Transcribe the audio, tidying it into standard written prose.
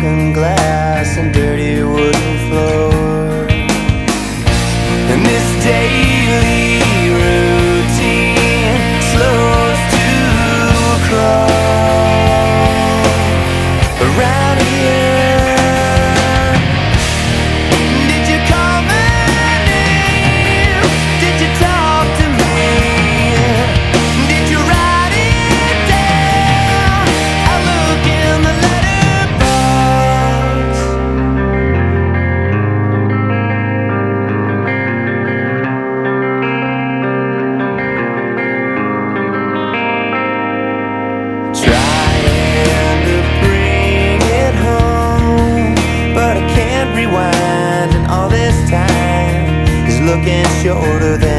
broken glass and dirty wooden floor. And this daily routine slows to a crawl around here. Did you call my name? Did you talk to me? Did you write it down? I look in the letterbox. Trying to bring it home, but I can't rewind, and all this time is looking shorter than